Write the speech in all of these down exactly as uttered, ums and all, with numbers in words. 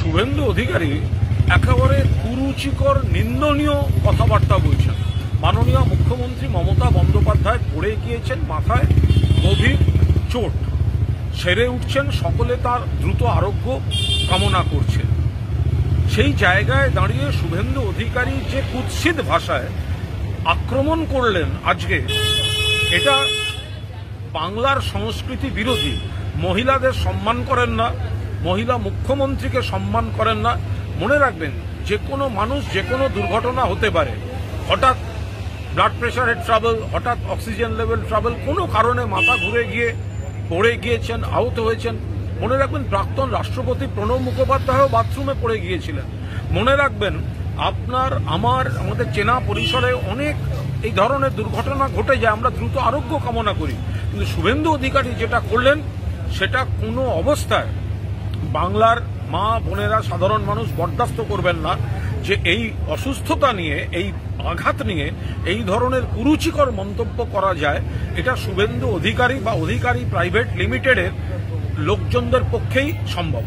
শুভেন্দু অধিকারী একেবারে কুরুচিকর নিন্দনীয় কথাবার্তা বলছেন। মাননীয় মুখ্যমন্ত্রী মমতা বন্দ্যোপাধ্যায় পড়ে গিয়েছেন, মাথায় গভীর চোট, সেরে উঠছেন, সকলে তার দ্রুত আরোগ্য কামনা করছে। সেই জায়গায় দাঁড়িয়ে শুভেন্দু অধিকারী যে কুৎসিত ভাষায় আক্রমণ করলেন আজকে, এটা বাংলার সংস্কৃতি বিরোধী। মহিলাদের সম্মান করেন না, মহিলা মুখ্যমন্ত্রীকে সম্মান করেন না। মনে রাখবেন, যে কোনো মানুষ যে কোনো দুর্ঘটনা হতে পারে। হঠাৎ ব্লাড প্রেশারের ট্রাবল, হঠাৎ অক্সিজেন লেভেল ট্রাবল, কোনো কারণে মাথা ঘুরে গিয়ে পড়ে গিয়েছেন, আহত হয়েছেন। মনে রাখবেন, প্রাক্তন রাষ্ট্রপতি প্রণব মুখোপাধ্যায়ও বাথরুমে পড়ে গিয়েছিলেন। মনে রাখবেন, আপনার আমার আমাদের চেনা পরিসরে অনেক এই ধরনের দুর্ঘটনা ঘটে যায়, আমরা দ্রুত আরোগ্য কামনা করি। কিন্তু শুভেন্দু অধিকারী যেটা করলেন, সেটা কোনো অবস্থায় বাংলার মা বোনেরা, সাধারণ মানুষ বরদাস্ত করবেন না। যে এই অসুস্থতা নিয়ে, এই আঘাত নিয়ে এই ধরনের কুরুচিকর মন্তব্য করা যায়, এটা শুভেন্দু অধিকারী বা অধিকারী প্রাইভেট লিমিটেডের লোকজনদের পক্ষেই সম্ভব।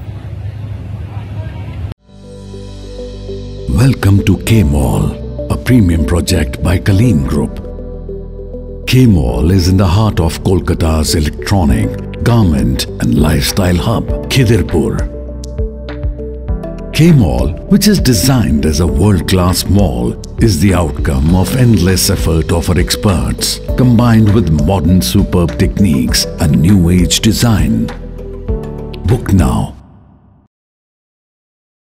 Welcome to K-Mall, a premium project by Kaleen Group. K-Mall is in the heart of Kolkata's electronic, garment and lifestyle hub, Khidirpur. K-Mall, which is designed as a world-class mall, is the outcome of endless effort of our experts, combined with modern superb techniques and new age design. Book now